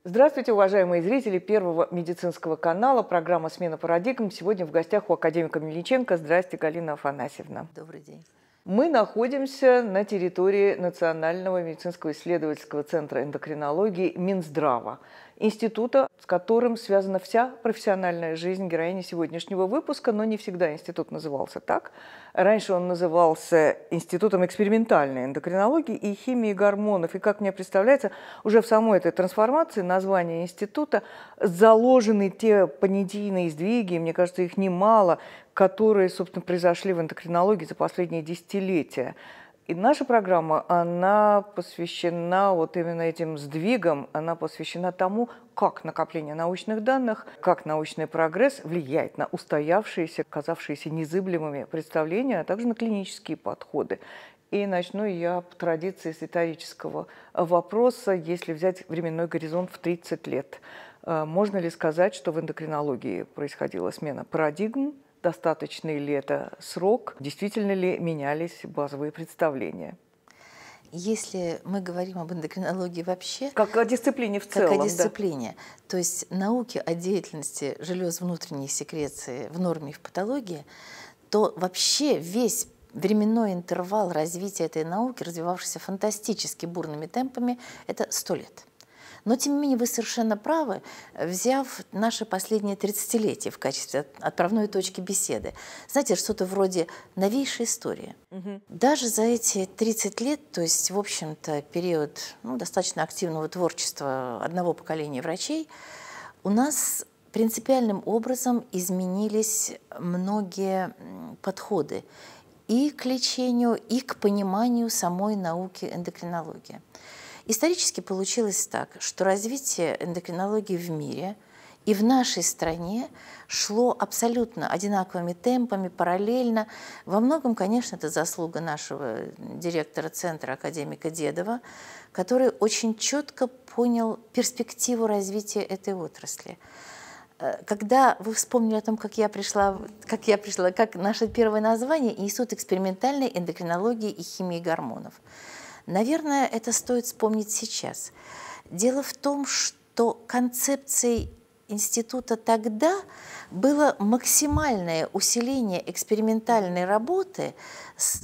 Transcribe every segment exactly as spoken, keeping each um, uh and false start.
Здравствуйте, уважаемые зрители Первого медицинского канала, программа «Смена парадигм». Сегодня в гостях у академика Мельниченко. Здравствуйте, Галина Афанасьевна. Добрый день. Мы находимся на территории Национального медицинского исследовательского центра эндокринологии Минздрава, института, с которым связана вся профессиональная жизнь героини сегодняшнего выпуска, но не всегда институт назывался так. Раньше он назывался Институтом экспериментальной эндокринологии и химии гормонов. И, как мне представляется, уже в самой этой трансформации названия института заложены те понятийные сдвиги, мне кажется, их немало, которые, собственно, произошли в эндокринологии за последние десятилетия. И наша программа, она посвящена вот именно этим сдвигам, она посвящена тому, как накопление научных данных, как научный прогресс влияет на устоявшиеся, казавшиеся незыблемыми представления, а также на клинические подходы. И начну я по традиции с риторического вопроса, если взять временной горизонт в тридцать лет. Можно ли сказать, что в эндокринологии происходила смена парадигм? Достаточный ли это срок? Действительно ли менялись базовые представления? Если мы говорим об эндокринологии вообще, как о дисциплине в целом, как о дисциплине, да. То есть науки о деятельности желез внутренней секреции в норме и в патологии, то вообще весь временной интервал развития этой науки, развивавшийся фантастически бурными темпами, это сто лет. Но, тем не менее, вы совершенно правы, взяв наше последнее тридцатилетие в качестве отправной точки беседы. Знаете, что-то вроде новейшей истории. Угу. Даже за эти тридцать лет, то есть, в общем-то, период ну, достаточно активного творчества одного поколения врачей, у нас принципиальным образом изменились многие подходы и к лечению, и к пониманию самой науки эндокринологии. Исторически получилось так, что развитие эндокринологии в мире и в нашей стране шло абсолютно одинаковыми темпами, параллельно. Во многом, конечно, это заслуга нашего директора центра, академика Дедова, который очень четко понял перспективу развития этой отрасли. Когда вы вспомнили о том, как я пришла, как я пришла, как наше первое название – Институт экспериментальной эндокринологии и химии гормонов. Наверное, это стоит вспомнить сейчас. Дело в том, что концепцией института тогда было максимальное усиление экспериментальной работы с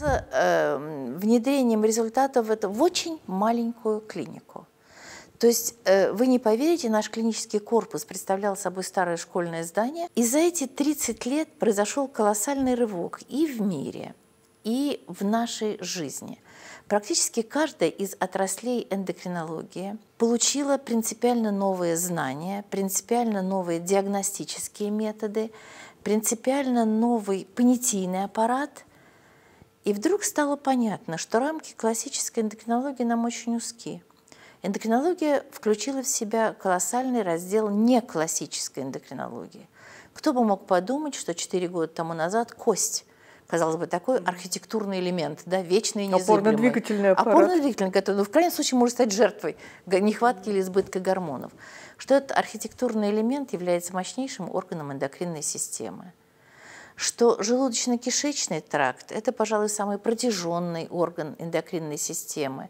э, внедрением результатов в, это, в очень маленькую клинику. То есть, э, вы не поверите, наш клинический корпус представлял собой старое школьное здание, и за эти тридцать лет произошел колоссальный рывок и в мире, и в нашей жизни. Практически каждая из отраслей эндокринологии получила принципиально новые знания, принципиально новые диагностические методы, принципиально новый понятийный аппарат. И вдруг стало понятно, что рамки классической эндокринологии нам очень узки. Эндокринология включила в себя колоссальный раздел неклассической эндокринологии. Кто бы мог подумать, что четыре года тому назад кость, казалось бы, такой архитектурный элемент, да, вечный и незыблемый. Опорно-двигательный аппарат. Опорно-двигательный, который, ну, в крайнем случае, может стать жертвой нехватки или избытка гормонов. Что этот архитектурный элемент является мощнейшим органом эндокринной системы. Что желудочно-кишечный тракт – это, пожалуй, самый протяженный орган эндокринной системы.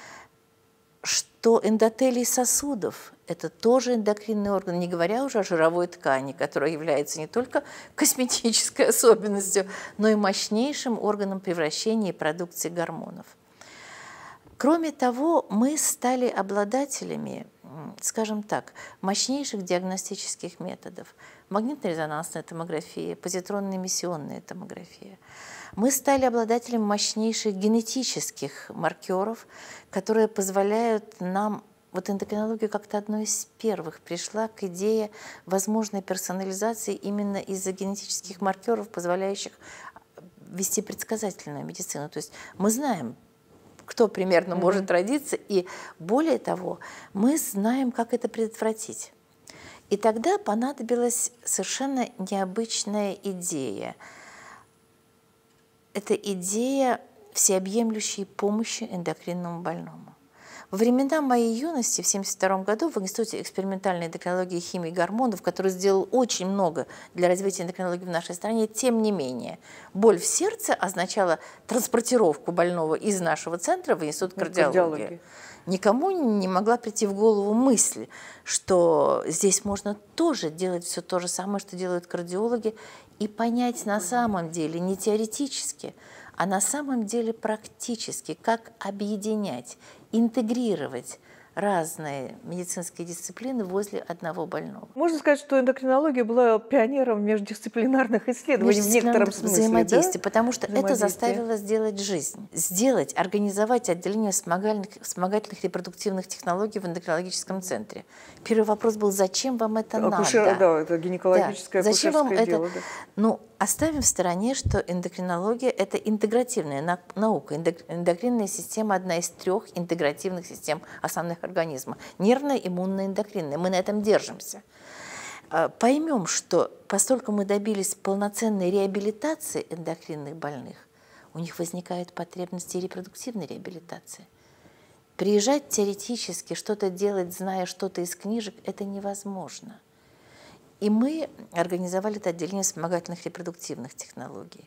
Что эндотелий сосудов – это тоже эндокринный орган, не говоря уже о жировой ткани, которая является не только косметической особенностью, но и мощнейшим органом превращения и продукции гормонов. Кроме того, мы стали обладателями, скажем так, мощнейших диагностических методов. Магнитно-резонансная томография, позитронно-эмиссионная томография. Мы стали обладателем мощнейших генетических маркеров, которые позволяют нам, вот эндокринология как-то одной из первых пришла к идее возможной персонализации именно из-за генетических маркеров, позволяющих вести предсказательную медицину. То есть мы знаем, кто примерно mm-hmm. может родиться, и более того, мы знаем, как это предотвратить. И тогда понадобилась совершенно необычная идея. Это идея всеобъемлющей помощи эндокринному больному. Во времена моей юности, в семьдесят втором году, в Институте экспериментальной эндокринологии, химии и гормонов, который сделал очень много для развития эндокринологии в нашей стране, тем не менее, боль в сердце означала транспортировку больного из нашего центра в Институт кардиологии. кардиологии. Никому не могла прийти в голову мысль, что здесь можно тоже делать все то же самое, что делают кардиологи, и понять на самом деле, не теоретически, а на самом деле практически, как объединять, интегрировать разные медицинские дисциплины возле одного больного. Можно сказать, что эндокринология была пионером междисциплинарных исследований в некотором смысле, взаимодействия, да? Потому что это заставило сделать жизнь. Сделать, организовать отделение вспомогательных, вспомогательных репродуктивных технологий в эндокринологическом центре. Первый вопрос был, зачем вам это Акушер, надо? Да, это гинекологическое, да. Зачем вам дело. это? Да. Ну, оставим в стороне, что эндокринология – это интегративная наука. Эндокринная система – одна из трех интегративных систем основных организма. Нервная, иммунная, эндокринная. Мы на этом держимся. Поймем, что поскольку мы добились полноценной реабилитации эндокринных больных, у них возникают потребности репродуктивной реабилитации. Приезжать теоретически, что-то делать, зная что-то из книжек – это невозможно. И мы организовали это отделение вспомогательных репродуктивных технологий.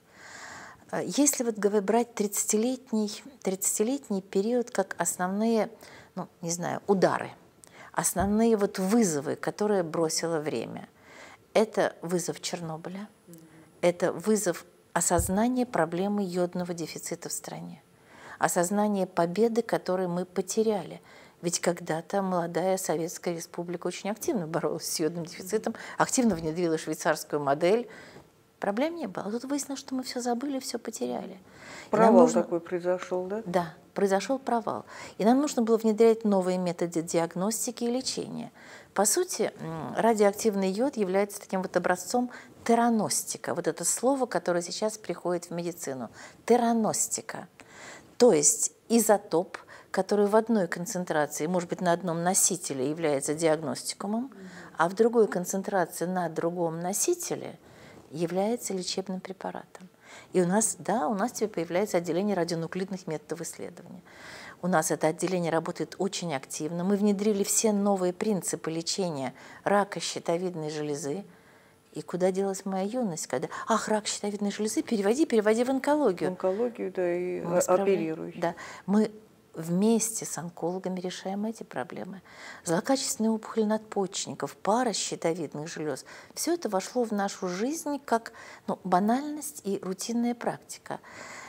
Если вот брать тридцатилетний, тридцатилетний период как основные, ну, не знаю, удары, основные вот вызовы, которые бросило время, это вызов Чернобыля, это вызов осознания проблемы йодного дефицита в стране, осознание победы, которую мы потеряли. Ведь когда-то молодая Советская Республика очень активно боролась с йодным дефицитом, активно внедрила швейцарскую модель. Проблем не было. А тут выяснилось, что мы все забыли, все потеряли. Провал нужно... такой произошел, да? Да, произошел провал. И нам нужно было внедрять новые методы диагностики и лечения. По сути, радиоактивный йод является таким вот образцом тераностика. Вот это слово, которое сейчас приходит в медицину. Тераностика. То есть изотоп, который в одной концентрации, может быть, на одном носителе является диагностикумом, а в другой концентрации на другом носителе является лечебным препаратом. И у нас, да, у нас теперь появляется отделение радионуклидных методов исследования. У нас это отделение работает очень активно. Мы внедрили все новые принципы лечения рака щитовидной железы. И куда делась моя юность, когда, ах, рак щитовидной железы, переводи, переводи в онкологию. В онкологию, да, и оперируй. Да, мы вместе с онкологами решаем эти проблемы. Злокачественные опухоли надпочечников, пара щитовидных желез. Все это вошло в нашу жизнь как, ну, банальность и рутинная практика.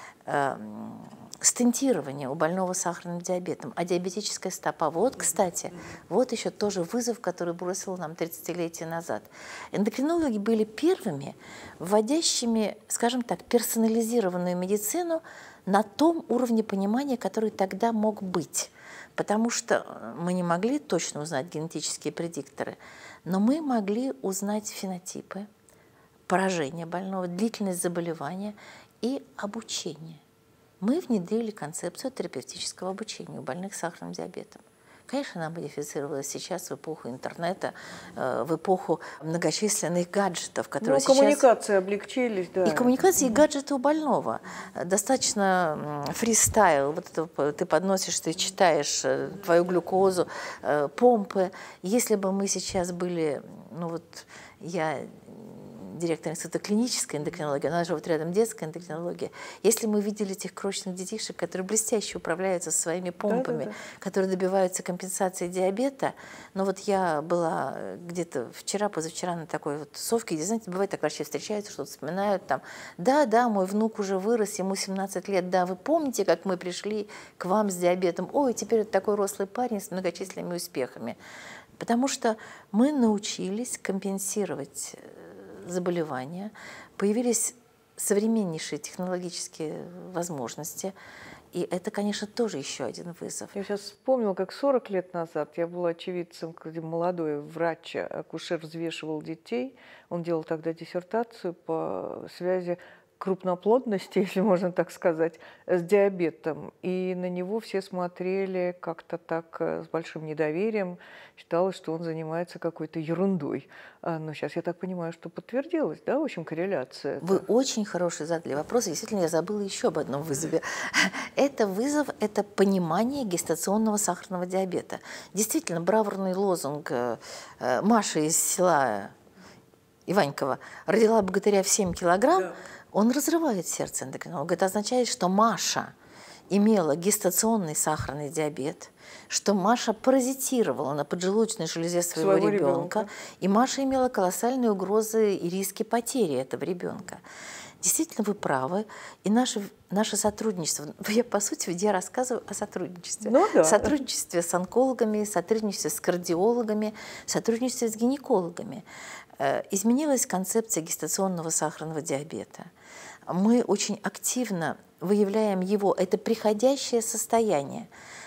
Эм, стентирование у больного с сахарным диабетом, а диабетическая стопа. Вот, кстати, вот еще тоже вызов, который бросил нам тридцатилетия назад. Эндокринологи были первыми, вводящими, скажем так, персонализированную медицину на том уровне понимания, который тогда мог быть. Потому что мы не могли точно узнать генетические предикторы, но мы могли узнать фенотипы, поражение больного, длительность заболевания и обучение. Мы внедрили концепцию терапевтического обучения у больных с сахарным диабетом. Конечно, она модифицировалась сейчас в эпоху интернета, в эпоху многочисленных гаджетов, которые ну, сейчас... коммуникации облегчились, да. И коммуникации, и гаджеты у больного. Достаточно фристайл. Вот это, ты подносишь, ты читаешь твою глюкозу, помпы. Если бы мы сейчас были... Ну вот я... директор Института клинической эндокринологии, она живет рядом детская эндокринология. Если мы видели этих крошечных детишек, которые блестяще управляются со своими помпами, да, да, да. которые добиваются компенсации диабета, но вот я была где-то вчера, позавчера на такой вот тусовке, где, знаете, бывает так, врачи встречаются, что-то вспоминают там, да, да, мой внук уже вырос, ему семнадцать лет, да, вы помните, как мы пришли к вам с диабетом? Ой, теперь это такой рослый парень с многочисленными успехами. Потому что мы научились компенсировать заболевания, появились современнейшие технологические возможности, и это, конечно, тоже еще один вызов. Я сейчас вспомнила, как сорок лет назад я была очевидцем, когда молодой врач, акушер взвешивал детей, он делал тогда диссертацию по связи крупноплодности, если можно так сказать, с диабетом. И на него все смотрели как-то так э, с большим недоверием. Считалось, что он занимается какой-то ерундой. А, но сейчас я так понимаю, что подтвердилась, да, в общем, корреляция. Вы очень хороший задали вопрос. И действительно, я забыла еще об одном вызове. Это вызов, это понимание гестационного сахарного диабета. Действительно, бравурный лозунг э, Маши из села Иванькова родила богатыря в семь килограмм, да. Он разрывает сердце эндокринолога. Это означает, что Маша имела гестационный сахарный диабет, что Маша паразитировала на поджелудочной железе своего, своего ребенка, ребенка, и Маша имела колоссальные угрозы и риски потери этого ребенка. Действительно, вы правы. И наше, наше сотрудничество, я, по сути, я рассказываю о сотрудничестве. Ну, да. Сотрудничестве с онкологами, сотрудничестве с кардиологами, сотрудничестве с гинекологами. Изменилась концепция гестационного сахарного диабета. Мы очень активно выявляем его. Это приходящее состояние.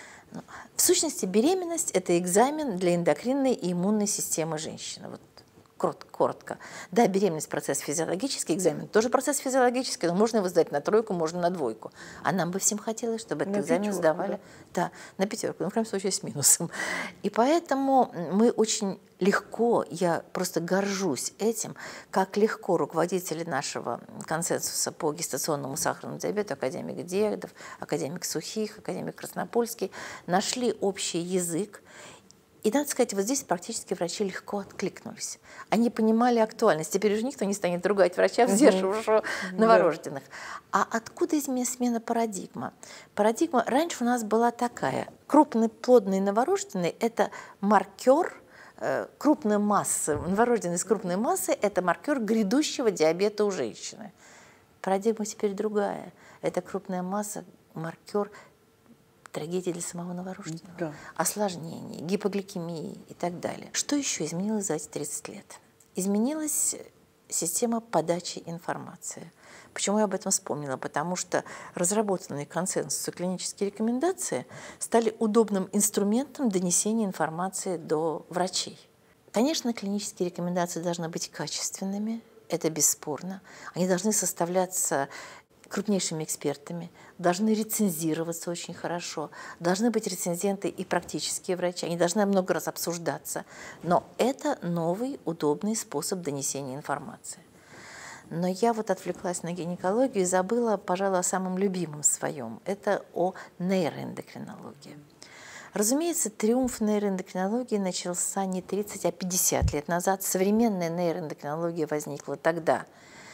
В сущности, беременность – это экзамен для эндокринной и иммунной системы женщины. Вот коротко. Да, беременность – процесс физиологический, экзамен тоже процесс физиологический, но можно его сдать на тройку, можно на двойку. А нам бы всем хотелось, чтобы этот на экзамен пятерку, сдавали да? Да, на пятерку, ну, в крайнем случае, с минусом. И поэтому мы очень легко, я просто горжусь этим, как легко руководители нашего консенсуса по гестационному сахарному диабету, академик Дегдов, академик Сухих, академик Краснопольский, нашли общий язык. И, надо сказать, вот здесь практически врачи легко откликнулись. Они понимали актуальность. Теперь уже никто не станет ругать врача, взвешивавшего новорожденных. А откуда смена парадигма? Парадигма раньше у нас была такая. Крупный плодный новорожденный – это маркер э, крупной массы. Новорожденный с крупной массой – это маркер грядущего диабета у женщины. Парадигма теперь другая. Это крупная масса, маркер трагедии для самого новорожденного, да. Осложнений, гипогликемии и так далее. Что еще изменилось за эти тридцать лет? Изменилась система подачи информации. Почему я об этом вспомнила? Потому что разработанные консенсусы клинические рекомендации стали удобным инструментом донесения информации до врачей. Конечно, клинические рекомендации должны быть качественными, это бесспорно. Они должны составляться крупнейшими экспертами, должны рецензироваться очень хорошо, должны быть рецензенты и практические врачи, они должны много раз обсуждаться. Но это новый, удобный способ донесения информации. Но я вот отвлеклась на гинекологию и забыла, пожалуй, о самом любимом своем. Это о нейроэндокринологии. Разумеется, триумф нейроэндокринологии начался не тридцать, а пятьдесят лет назад. Современная нейроэндокринология возникла тогда.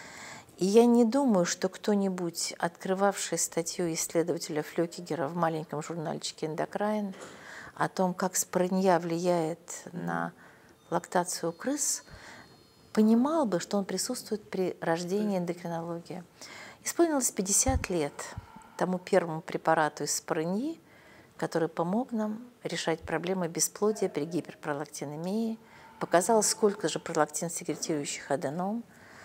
И я не думаю, что кто-нибудь, открывавший статью исследователя Флёкигера в маленьком журнальчике «Эндокрайн» о том, как спорынья влияет на лактацию крыс, понимал бы, что он присутствует при рождении эндокринологии. Исполнилось пятьдесят лет тому первому препарату из спорыньи, который помог нам решать проблемы бесплодия при гиперпролактинемии, показал, сколько же пролактин-секретирующих аденом.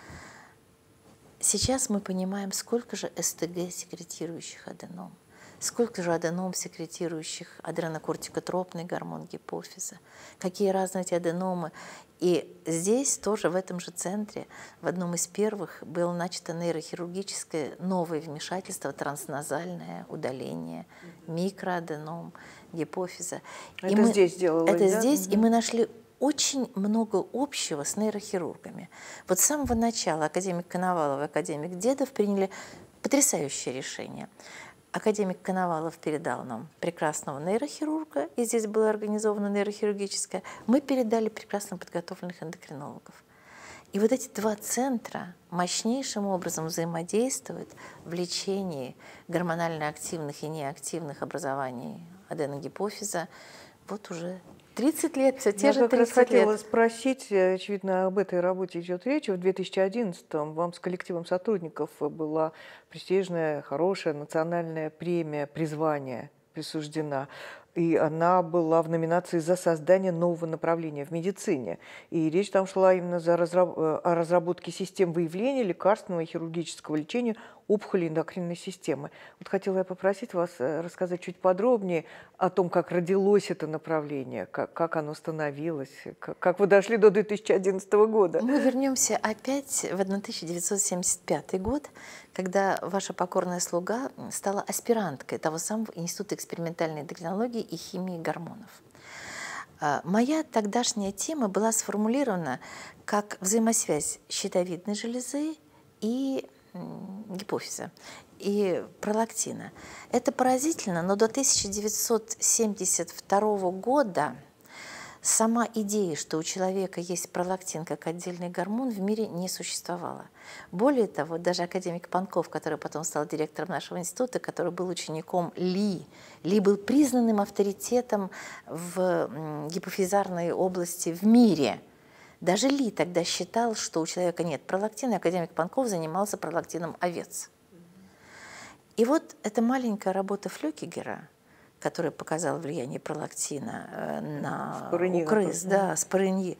Сейчас мы понимаем, сколько же СТГ-секретирующих аденом, сколько же аденом, секретирующих адренокортикотропный гормон гипофиза, какие разные эти аденомы. И здесь тоже, в этом же центре, в одном из первых было начато нейрохирургическое новое вмешательство, трансназальное удаление микроаденом гипофиза. Это и мы, здесь делалось, Это да? здесь, Угу. И мы нашли очень много общего с нейрохирургами. Вот с самого начала академик Коновалов и академик Дедов приняли потрясающее решение. Академик Коновалов передал нам прекрасного нейрохирурга, и здесь было организовано нейрохирургическое. Мы передали прекрасно подготовленных эндокринологов. И вот эти два центра мощнейшим образом взаимодействуют в лечении гормонально активных и неактивных образований аденогипофиза вот уже тридцать лет, все те Я же как раз тридцать лет. хотела спросить, очевидно, об этой работе идет речь. В две тысячи одиннадцатом вам с коллективом сотрудников была престижная, хорошая национальная премия «Призвание» присуждена. И она была в номинации «За создание нового направления в медицине». И речь там шла именно за разраб... о разработке систем выявления лекарственного и хирургического лечения опухоли эндокринной системы. Вот хотела я попросить вас рассказать чуть подробнее о том, как родилось это направление, как, как оно становилось, как, как вы дошли до две тысячи одиннадцатого года. Мы вернемся опять в тысяча девятьсот семьдесят пятый год, когда ваша покорная слуга стала аспиранткой того самого Института экспериментальной эндокринологии и химии гормонов. Моя тогдашняя тема была сформулирована как взаимосвязь щитовидной железы и гипофиза, и пролактина. Это поразительно, но до тысяча девятьсот семьдесят второго года сама идея, что у человека есть пролактин как отдельный гормон, в мире не существовала. Более того, даже академик Панков, который потом стал директором нашего института, который был учеником Ли, Ли был признанным авторитетом в гипофизарной области в мире. Даже Ли тогда считал, что у человека нет пролактина, и академик Панков занимался пролактином овец. И вот эта маленькая работа Флёкигера, которая показала влияние пролактина на у крыс, да, спорыньи.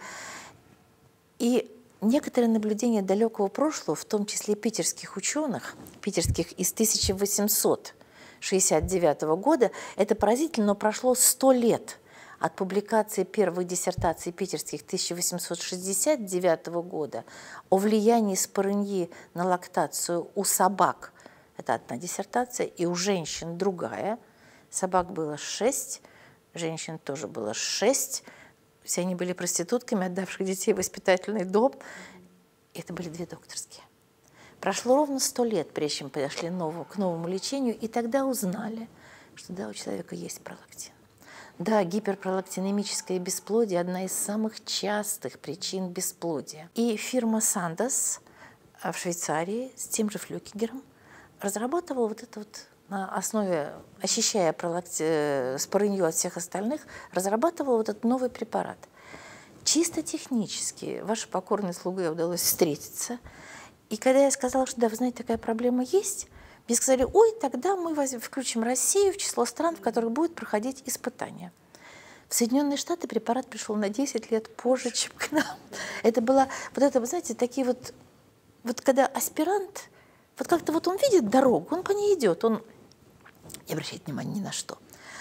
И некоторые наблюдения далекого прошлого, в том числе питерских ученых, питерских из тысяча восемьсот шестьдесят девятого года, это поразительно, но прошло сто лет от публикации первых диссертаций питерских тысяча восемьсот шестьдесят девятого года о влиянии спорыньи на лактацию у собак. Это одна диссертация, и у женщин другая. Собак было шесть, женщин тоже было шесть. Все они были проститутками, отдавших детей в воспитательный дом. Это были две докторские. Прошло ровно сто лет, прежде чем подошли новому, к новому лечению, и тогда узнали, что да, у человека есть пролактин. Да, гиперпролактинемическое бесплодие – одна из самых частых причин бесплодия. И фирма Sandoz в Швейцарии с тем же Флёкигером разрабатывала вот это вот на основе, очищая пролакти... спорынью от всех остальных, разрабатывала вот этот новый препарат. Чисто технически вашей покорной слуге удалось встретиться. И когда я сказала, что да, вы знаете, такая проблема есть, мне сказали, ой, тогда мы включим Россию в число стран, в которых будет проходить испытания. В Соединенные Штаты препарат пришел на десять лет позже, чем к нам. Это было, вот это, вы знаете, такие вот, вот когда аспирант, вот как-то вот он видит дорогу, он по ней идет, он не обращает внимания ни на что.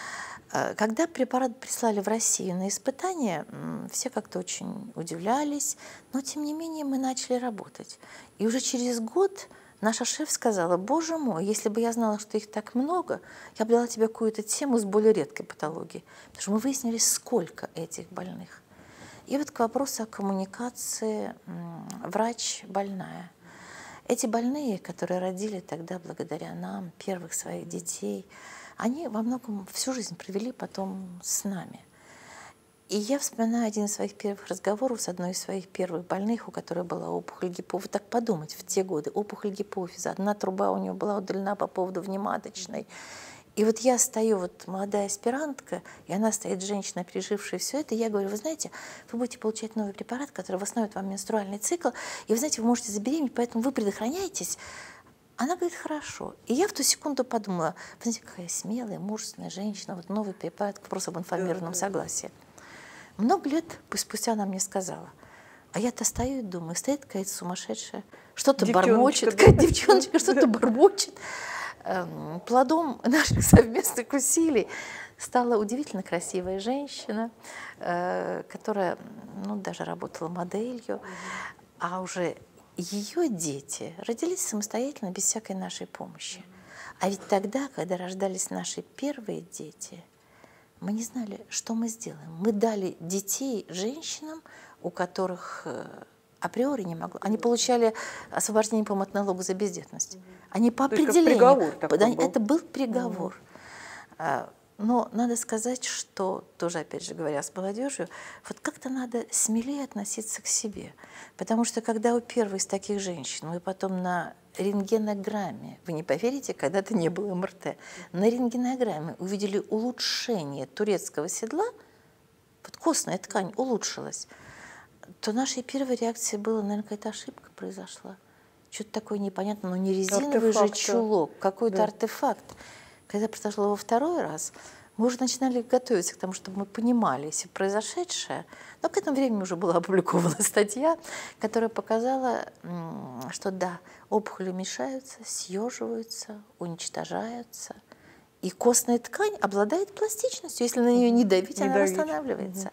Когда препарат прислали в Россию на испытания, все как-то очень удивлялись, но тем не менее мы начали работать. И уже через год наша шеф сказала, боже мой, если бы я знала, что их так много, я бы дала тебе какую-то тему с более редкой патологией. Потому что мы выяснили, сколько этих больных. И вот к вопросу о коммуникации врач-больная. Эти больные, которые родили тогда благодаря нам первых своих детей, они во многом всю жизнь провели потом с нами. И я вспоминаю один из своих первых разговоров с одной из своих первых больных, у которой была опухоль гипофиза. Так подумать, в те годы опухоль гипофиза, одна труба у нее была удалена по поводу внематочной. И вот я стою, вот молодая аспирантка, и она стоит, женщина, пережившая все это, и я говорю, вы знаете, вы будете получать новый препарат, который восстановит вам менструальный цикл, и вы знаете, вы можете забеременеть, поэтому вы предохраняетесь. Она говорит, хорошо. И я в ту секунду подумала, вы знаете, какая смелая, мужественная женщина, вот новый препарат, к вопросу об информированном согласии. Много лет спустя она мне сказала, а я-то стою и думаю, стоит какая-то сумасшедшая, что-то бормочет, какая-то девчоночка что-то бормочет. Плодом наших совместных усилий стала удивительно красивая женщина, которая, ну, даже работала моделью, а уже ее дети родились самостоятельно, без всякой нашей помощи. А ведь тогда, когда рождались наши первые дети, мы не знали, что мы сделаем. Мы дали детей женщинам, у которых априори не могло. Они получали освобождение, по-моему, от налога за бездетность. Они по То есть определению. Приговор такой был. Это был приговор. Mm-hmm. Но надо сказать, что, тоже, опять же говоря, с молодежью, вот как-то надо смелее относиться к себе. Потому что когда у первой из таких женщин, мы потом на рентгенограмме, вы не поверите, когда-то не было эм эр тэ, на рентгенограмме увидели улучшение турецкого седла, вот костная ткань улучшилась, то нашей первой реакцией была, наверное, какая-то ошибка произошла. Что-то такое непонятное, но не резиновый же чулок, какой-то да. артефакт. Когда произошло во второй раз, Мы уже начинали готовиться к тому, чтобы мы понимали все произошедшее, но к этому времени уже была опубликована статья, которая показала, что да, опухоли уменьшаются, съеживаются, уничтожаются, и костная ткань обладает пластичностью, если на нее не давить, не она давить. восстанавливается.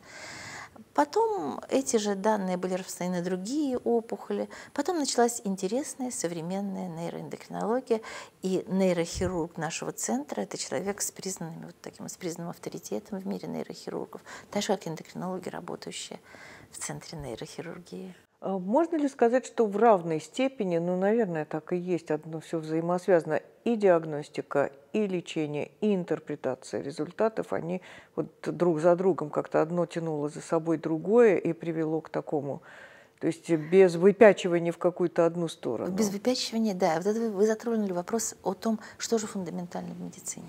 Потом эти же данные были распространены на другие опухоли. Потом началась интересная современная нейроэндокринология. И нейрохирург нашего центра – это человек с признанным, вот таким, с признанным авторитетом в мире нейрохирургов, так же, как эндокринологи, работающие в центре нейрохирургии. Можно ли сказать, что в равной степени, ну, наверное, так и есть, одно все взаимосвязано, и диагностика, и лечение, и интерпретация результатов, они вот друг за другом как-то одно тянуло за собой другое и привело к такому, то есть без выпячивания в какую-то одну сторону? Без выпячивания, да. Вот это вы затронули вопрос о том, что же фундаментально в медицине.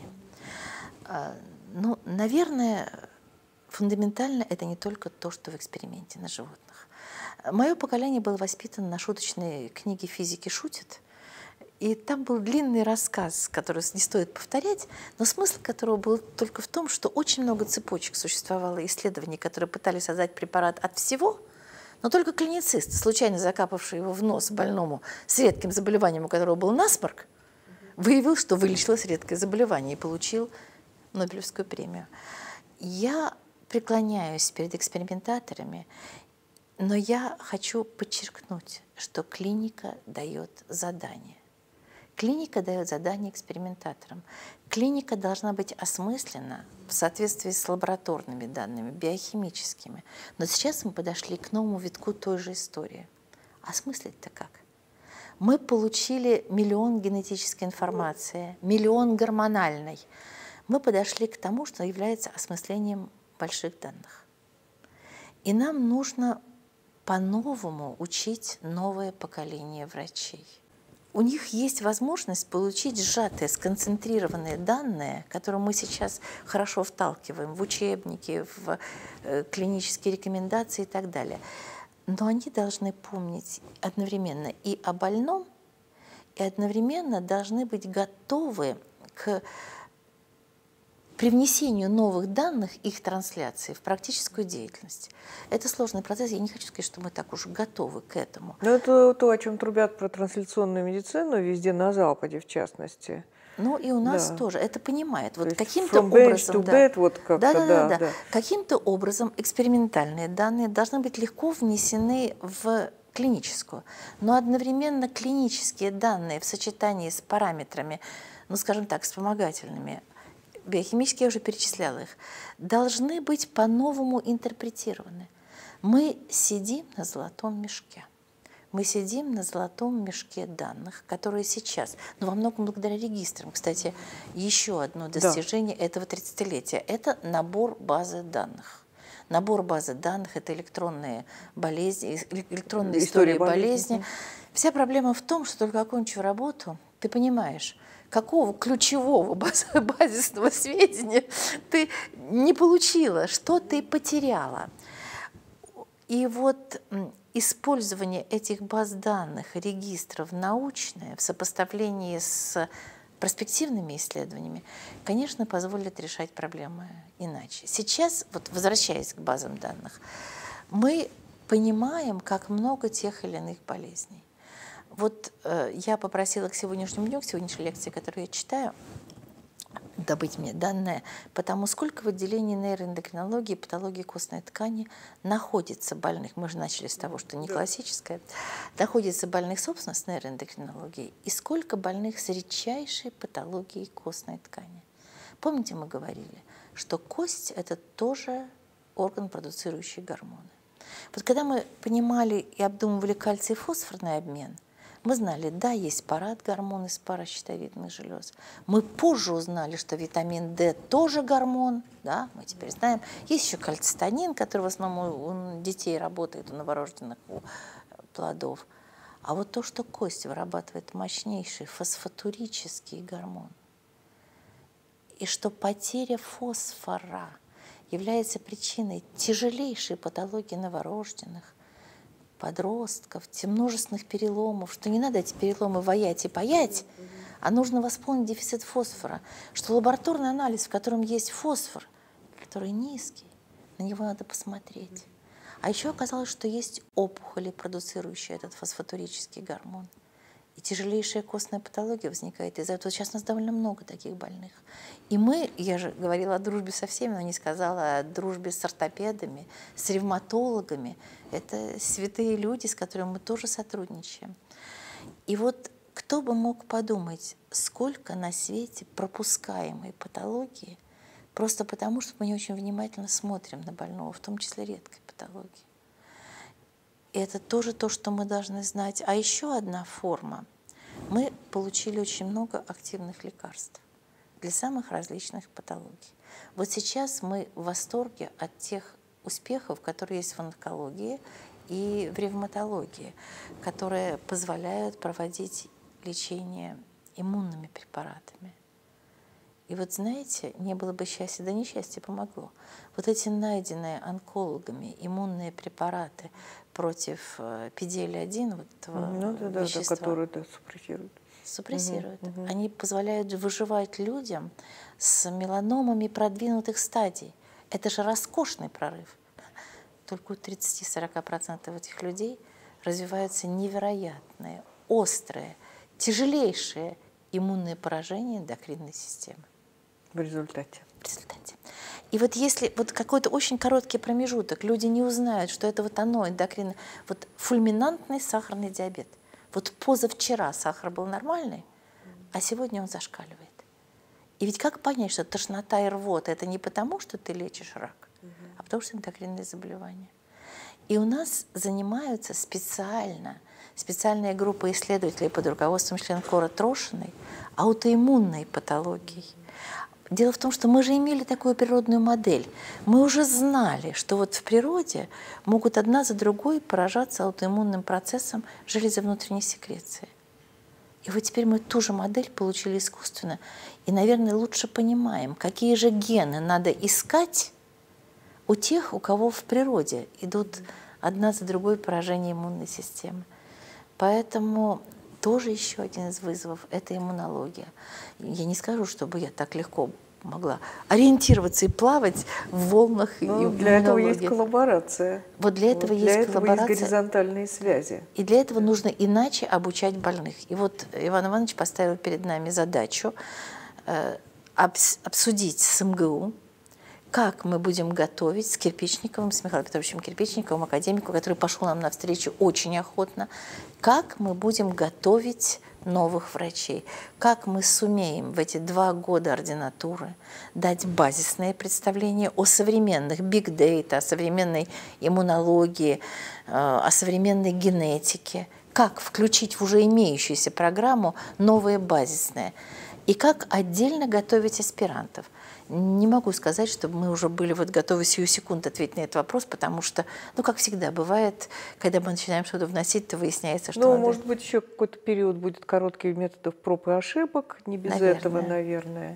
Ну, наверное, фундаментально это не только то, что в эксперименте на животных. Мое поколение было воспитано на шуточной книге «Физики шутят». И там был длинный рассказ, который не стоит повторять, но смысл которого был только в том, что очень много цепочек существовало исследований, которые пытались создать препарат от всего, но только клиницист, случайно закапавший его в нос больному с редким заболеванием, у которого был насморк, выявил, что вылечилось редкое заболевание и получил Нобелевскую премию. Я преклоняюсь перед экспериментаторами, но я хочу подчеркнуть, что клиника дает задание. Клиника дает задание экспериментаторам. Клиника должна быть осмыслена в соответствии с лабораторными данными, биохимическими. Но сейчас мы подошли к новому витку той же истории. Осмыслить-то как? Мы получили миллион генетической информации, миллион гормональной. Мы подошли к тому, что является осмыслением больших данных. И нам нужно по-новому учить новое поколение врачей. У них есть возможность получить сжатые, сконцентрированные данные, которые мы сейчас хорошо вталкиваем в учебники, в э, клинические рекомендации и так далее. Но они должны помнить одновременно и о больном, и одновременно должны быть готовы к привнесению новых данных, их трансляции в практическую деятельность. Это сложный процесс. Я не хочу сказать, что мы так уж готовы к этому. Но это то, о чем трубят про трансляционную медицину везде на Западе, в частности. Ну и у нас да. тоже это понимает. Вот каким-то from bench образом, to да, bed, вот как-то, да, да, да, да. да. Каким-то образом экспериментальные данные должны быть легко внесены в клиническую, но одновременно клинические данные в сочетании с параметрами, ну, скажем так, вспомогательными, биохимически я уже перечисляла их, должны быть по-новому интерпретированы. Мы сидим на золотом мешке. Мы сидим на золотом мешке данных, которые сейчас, ну, во многом благодаря регистрам. Кстати, еще одно достижение да. этого тридцатилетия – это набор базы данных. Набор базы данных – это электронные болезни, электронные истории, истории болезни. болезни. Вся проблема в том, что только окончив работу, ты понимаешь, какого ключевого базисного сведения ты не получила, что ты потеряла. И вот использование этих баз данных, регистров научное в сопоставлении с перспективными исследованиями, конечно, позволит решать проблемы иначе. Сейчас, вот возвращаясь к базам данных, мы понимаем, как много тех или иных болезней. Вот э, я попросила к сегодняшнему дню, к сегодняшней лекции, которую я читаю, добыть мне данные, потому сколько в отделении нейроэндокринологии и патологии костной ткани находится больных, мы же начали с того, что не классическое, находится больных, собственно, с нейроэндокринологией, и сколько больных с редчайшей патологией костной ткани. Помните, мы говорили, что кость – это тоже орган, продуцирующий гормоны. Вот когда мы понимали и обдумывали кальций-фосфорный обмен, мы знали, да, есть парагормон из паращитовидных желез. Мы позже узнали, что витамин D тоже гормон, да, мы теперь знаем. Есть еще кальцитонин, который в основном у детей работает, у новорожденных, у плодов. А вот то, что кость вырабатывает мощнейший фосфатурический гормон, и что потеря фосфора является причиной тяжелейшей патологии новорожденных, подростков, множественных переломов, что не надо эти переломы ваять и паять, а нужно восполнить дефицит фосфора, что лабораторный анализ, в котором есть фосфор, который низкий, на него надо посмотреть. А еще оказалось, что есть опухоли, продуцирующие этот фосфатурический гормон. И тяжелейшая костная патология возникает из-за этого. Сейчас у нас довольно много таких больных. И мы, я же говорила о дружбе со всеми, но не сказала о дружбе с ортопедами, с ревматологами. Это святые люди, с которыми мы тоже сотрудничаем. И вот кто бы мог подумать, сколько на свете пропускаемой патологии, просто потому, что мы не очень внимательно смотрим на больного, в том числе редкой патологии. И это тоже то, что мы должны знать. А еще одна форма. Мы получили очень много активных лекарств для самых различных патологий. Вот сейчас мы в восторге от тех успехов, которые есть в онкологии и в ревматологии, которые позволяют проводить лечение иммунными препаратами. И вот знаете, не было бы счастья, да несчастье помогло. Вот эти найденные онкологами иммунные препараты против пи ди эл один, вот этого ну, да, да, вещества, да, которые да, супрессируют. Супрессируют. Угу, угу. Они позволяют выживать людям с меланомами продвинутых стадий. Это же роскошный прорыв. Только у тридцати-сорока процентов этих людей развиваются невероятные, острые, тяжелейшие иммунные поражения эндокринной системы. В результате. В результате. И вот если вот какой-то очень короткий промежуток, люди не узнают, что это вот оно, эндокринное, вот фульминантный сахарный диабет. Вот позавчера сахар был нормальный, а сегодня он зашкаливает. И ведь как понять, что тошнота и рвота – это не потому, что ты лечишь рак, угу. а потому что эндокринные заболевания. И у нас занимаются специально, специальная группа исследователей под руководством члена-кора Трошиной аутоиммунной патологией. Дело в том, что мы же имели такую природную модель. Мы уже знали, что вот в природе могут одна за другой поражаться аутоиммунным процессом железы внутренней секреции. И вот теперь мы ту же модель получили искусственно. И, наверное, лучше понимаем, какие же гены надо искать у тех, у кого в природе идут одна за другой поражения иммунной системы. Поэтому тоже еще один из вызовов – это иммунология. Я не скажу, чтобы я так легко могла ориентироваться и плавать в волнах ну, иммунологии. Для этого есть коллаборация. Вот для этого вот есть для этого коллаборация. Есть горизонтальные связи. И для этого нужно иначе обучать больных. И вот Иван Иванович поставил перед нами задачу э, обс обсудить с эм гэ у, как мы будем готовить с Кирпичниковым, с Михаилом Петровичем Кирпичниковым, академиком, который пошел нам навстречу очень охотно, как мы будем готовить новых врачей, как мы сумеем в эти два года ординатуры дать базисное представление о современных big data, о современной иммунологии, о современной генетике, как включить в уже имеющуюся программу новые базисные, и как отдельно готовить аспирантов. Не могу сказать, чтобы мы уже были вот готовы сию секунду ответить на этот вопрос, потому что, ну, как всегда бывает, когда мы начинаем что-то вносить, то выясняется, что Ну, надо... может быть, еще какой-то период будет короткий методов проб и ошибок, не без наверное. этого, наверное.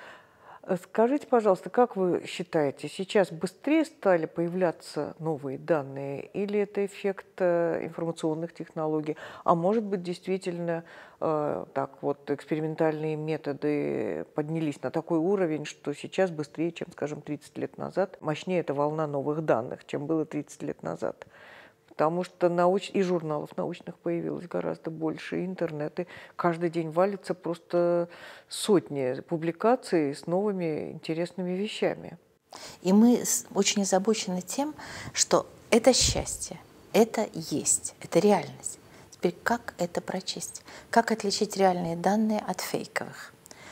Скажите, пожалуйста, как вы считаете, сейчас быстрее стали появляться новые данные, или это эффект информационных технологий? А может быть, действительно, э, так вот, экспериментальные методы поднялись на такой уровень, что сейчас быстрее, чем, скажем, тридцать лет назад, мощнее эта волна новых данных, чем было тридцать лет назад? Потому что науч... и журналов научных появилось гораздо больше, и интернет, и каждый день валится просто сотни публикаций с новыми интересными вещами. И мы очень озабочены тем, что это счастье, это есть, это реальность. Теперь как это прочесть? Как отличить реальные данные от фейковых?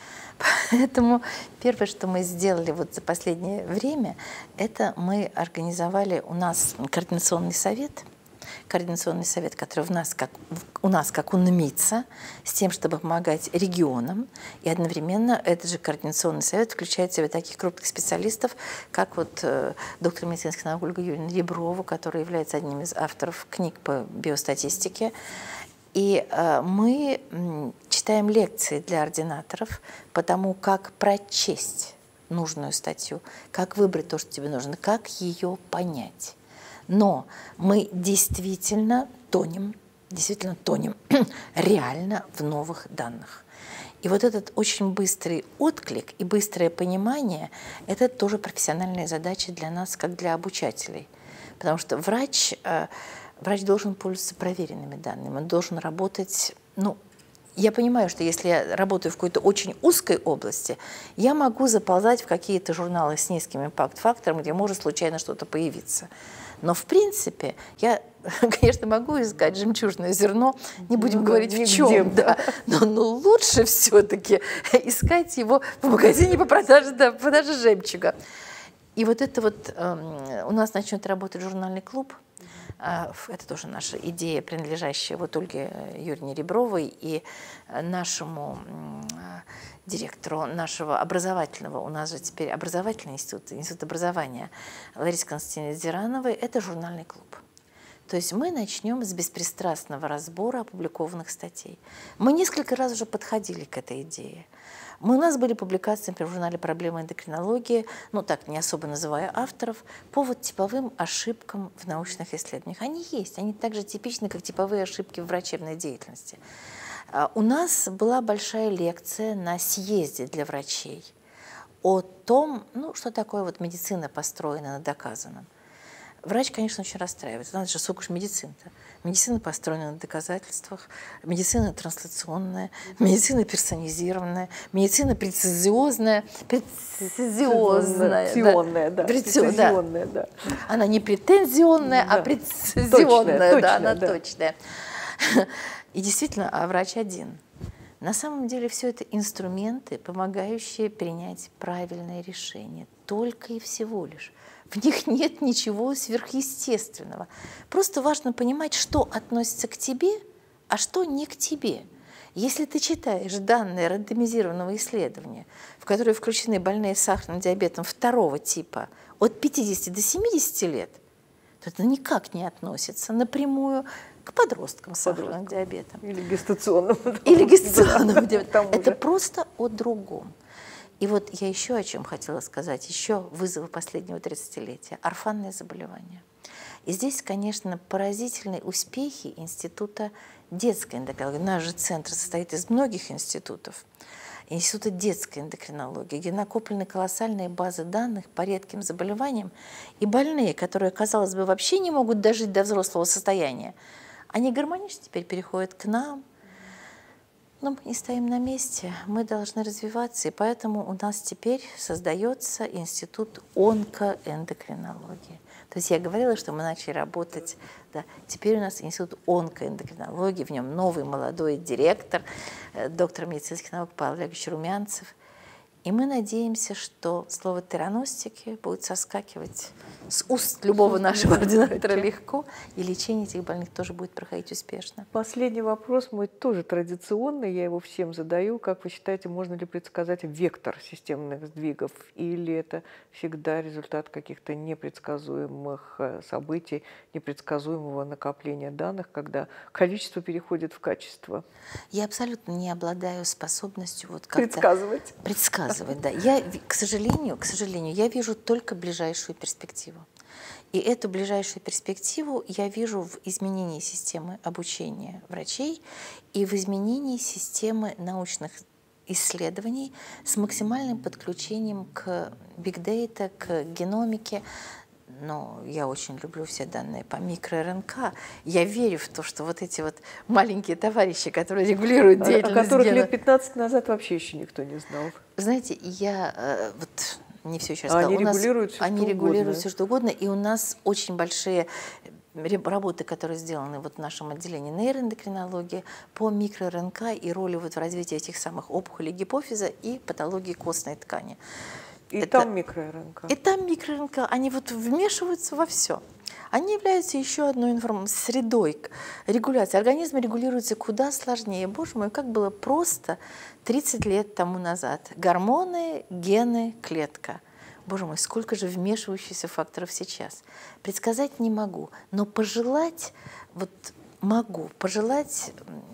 Поэтому первое, что мы сделали вот за последнее время, это мы организовали у нас координационный совет, координационный совет, который у нас как, у нас как у НМИЦа, с тем, чтобы помогать регионам. И одновременно этот же координационный совет включает в себя таких крупных специалистов, как вот э, доктор медицинских наук Ольга Юрьевна Реброва, которая является одним из авторов книг по биостатистике. И э, мы м, читаем лекции для ординаторов по тому, как прочесть нужную статью, как выбрать то, что тебе нужно, как ее понять. Но мы действительно тонем, действительно тонем реально в новых данных. И вот этот очень быстрый отклик и быстрое понимание – это тоже профессиональная задача для нас, как для обучателей. Потому что врач, врач должен пользоваться проверенными данными, он должен работать, ну, я понимаю, что если я работаю в какой-то очень узкой области, я могу заползать в какие-то журналы с низким импакт-фактором, где может случайно что-то появиться. Но в принципе я, конечно, могу искать жемчужное зерно, не будем ну, говорить в чем, да, но, но лучше все-таки искать его в магазине по продаже, да, по продаже жемчуга. И вот это вот э, у нас начнет работать журнальный клуб. Это тоже наша идея, принадлежащая вот Ольге Юрьевне Ребровой и нашему директору нашего образовательного, у нас же теперь образовательный институт, институт образования Ларисы Константиновны Зирановой, это журнальный клуб. То есть мы начнем с беспристрастного разбора опубликованных статей. Мы несколько раз уже подходили к этой идее. Мы, у нас были публикации, например, в журнале «Проблемы эндокринологии», ну так, не особо называя авторов, по вот типовым ошибкам в научных исследованиях. Они есть, они так же типичны, как типовые ошибки в врачебной деятельности. У нас была большая лекция на съезде для врачей о том, ну, что такое вот медицина, построена на доказанном. Врач, конечно, очень расстраивается. У нас же, сколько уж медицина-то. Медицина построена на доказательствах, медицина трансляционная, медицина персонизированная, медицина прецизиозная, прецизиозная. Прецизионная, да. Прецизионная, да. Она не претензионная, да. а прецизионная, точная, да, она да. точная. И действительно, а врач один. На самом деле все это инструменты, помогающие принять правильное решение. Только и всего лишь. В них нет ничего сверхъестественного. Просто важно понимать, что относится к тебе, а что не к тебе. Если ты читаешь данные рандомизированного исследования, в которые включены больные с сахарным диабетом второго типа от пятидесяти до семидесяти лет, то это никак не относится напрямую к подросткам с сахарным диабетом. Или гестационному. Или гестационному диабету. Это просто о другом. И вот я еще о чем хотела сказать, еще вызовы последнего тридцатилетия – орфанные заболевания. И здесь, конечно, поразительные успехи Института детской эндокринологии. Наш же центр состоит из многих институтов. Института детской эндокринологии, где накоплены колоссальные базы данных по редким заболеваниям. И больные, которые, казалось бы, вообще не могут дожить до взрослого состояния, они гармонично теперь переходят к нам. Но мы не стоим на месте, мы должны развиваться, и поэтому у нас теперь создается институт онкоэндокринологии. То есть я говорила, что мы начали работать, да, теперь у нас институт онкоэндокринологии, в нем новый молодой директор, доктор медицинских наук Павел Олегович Румянцев. И мы надеемся, что слово тераностики будет соскакивать с уст любого нашего ординатора легко, и лечение этих больных тоже будет проходить успешно. Последний вопрос мой тоже традиционный, я его всем задаю. Как вы считаете, можно ли предсказать вектор системных сдвигов, или это всегда результат каких-то непредсказуемых событий, непредсказуемого накопления данных, когда количество переходит в качество? Я абсолютно не обладаю способностью вот как-то предсказывать. Предсказывать. Да. Я, к сожалению, к сожалению, я вижу только ближайшую перспективу. И эту ближайшую перспективу я вижу в изменении системы обучения врачей и в изменении системы научных исследований с максимальным подключением к биг-дейта, к геномике. Но я очень люблю все данные по микро-РНК. Я верю в то, что вот эти вот маленькие товарищи, которые регулируют деятельность о которых гена... лет пятнадцать назад вообще еще никто не знал. Знаете, я э, вот не все еще а рассказала. Они у нас, регулируют все, они что регулируют угодно. все, что угодно. И у нас очень большие работы, которые сделаны вот в нашем отделении нейроэндокринологии по микро-РНК и роли вот в развитии этих самых опухолей гипофиза и патологии костной ткани. И Это, там микро-РНК. И там микро-РНК. Они вот вмешиваются во все. Они являются еще одной информ... средой регуляции. Организм регулируется куда сложнее. Боже мой, как было просто тридцать лет тому назад. Гормоны, гены, клетка. Боже мой, сколько же вмешивающихся факторов сейчас. Предсказать не могу, но пожелать, вот могу, пожелать,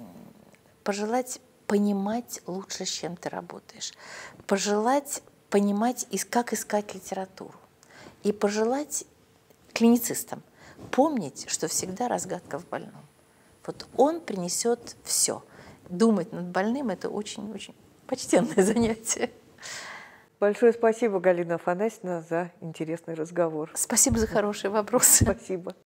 пожелать понимать лучше, с чем ты работаешь. Пожелать понимать, как искать литературу. И пожелать клиницистам помнить, что всегда разгадка в больном. Вот он принесет все. Думать над больным – это очень-очень почтенное занятие. Большое спасибо, Галина Афанасьевна, за интересный разговор. Спасибо за хорошие вопросы. Спасибо.